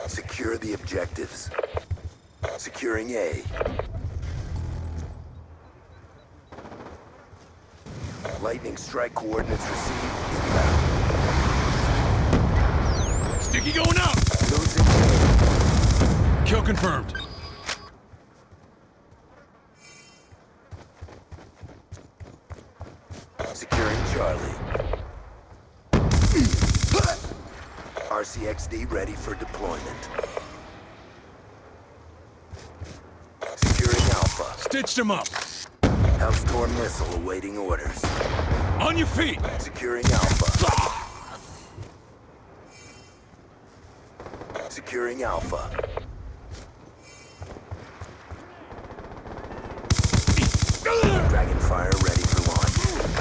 Secure the objectives. Securing A. Lightning strike coordinates received. Inbound. Sticky going out! Losing A. Kill confirmed. Securing Charlie. RCXD ready for deployment. Securing Alpha. Stitched him up. Hellstorm missile awaiting orders. On your feet! Securing Alpha. Securing Alpha. Dragonfire ready for launch.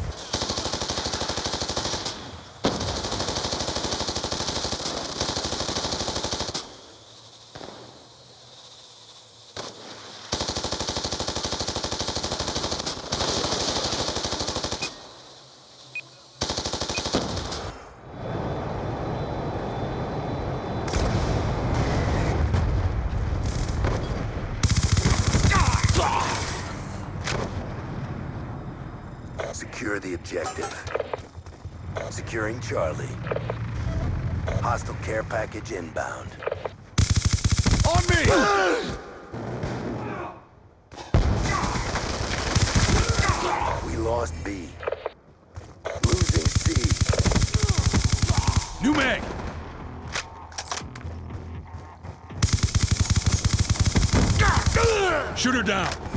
Secure the objective. Securing Charlie. Hostile care package inbound. On me! We lost B. Losing C. New mag! Shoot her down!